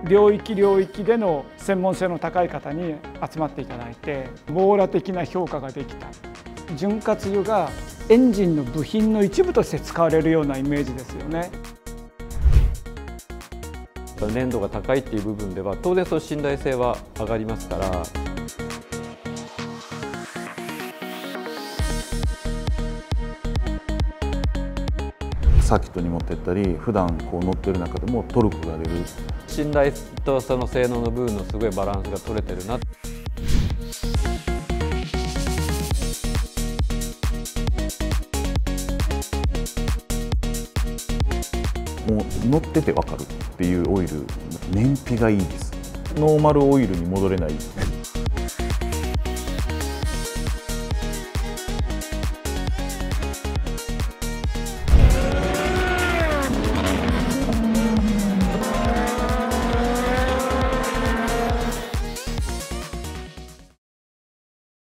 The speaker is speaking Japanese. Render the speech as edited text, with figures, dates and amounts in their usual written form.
領域領域での専門性の高い方に集まっていただいて網羅的な評価ができた。潤滑油がエンジンの部品の一部として使われるようなイメージですよね。 粘度が高いっていう部分では当然その信頼性は上がりますから。 サーキットに持ってったり普段乗ってる中でもトルクが出る。 信頼とその性能の部分のすごいバランスが取れてるな。 もう乗ってて分かるっていうオイル、燃費がいいです。ノーマルオイルに戻れない。